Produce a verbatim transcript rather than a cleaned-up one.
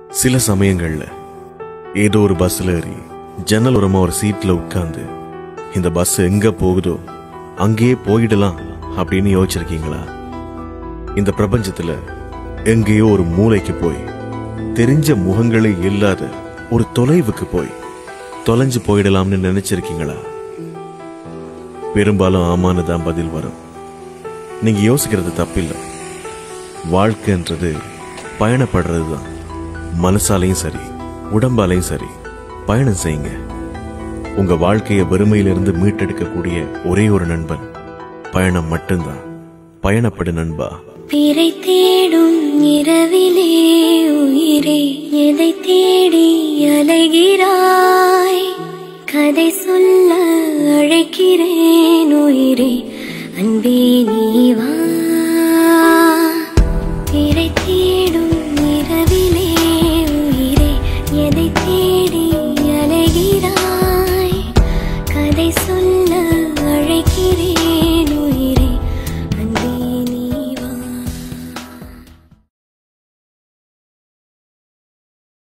சில சமயங்கள்ல ஏதோ ஒரு பஸ்ல ஏறி ஜன்னல் ஓரமா ஒரு சீட்ல உட்கார்ந்து இந்த பஸ் எங்க போகுதோ அங்கேயே போயிடலாம் அப்படின்னு யோசிச்சிருக்கீங்களா? இந்த பிரபஞ்சத்துல எங்கேயோ ஒரு மூளைக்கு போய் தெரிஞ்ச முகங்களே இல்லாத ஒரு தொலைவுக்கு போய் தொலைஞ்சு போயிடலாம்னு நினைச்சிருக்கீங்களா? பெரும்பாலும் ஆமான்னு தான் பதில் வரும். நீங்க யோசிக்கிறது தப்பில்லை. வாழ்க்கைன்றது பயணப்படுறது தான். மனசாலையும் சரி உடம்பாலையும் சரி பயணம் செய்யுங்க. உங்க வாழ்க்கையை வறுமையிலிருந்து மீட்டெடுக்கக்கூடிய ஒரே ஒரு நண்பன் பயணம் மட்டும்தான். பயணப்படு நண்பா. பிறை தேடும் இரவிலே உயிரே எதை தேடி அலைகிறாய்? கதை சொல்ல அழைக்கிறேன் உயிரே, அன்பே நீ வா. பிறை தேடும் இரவிலே உயிரே எதை தேடி அலைகிறாய்? கதை சொல்ல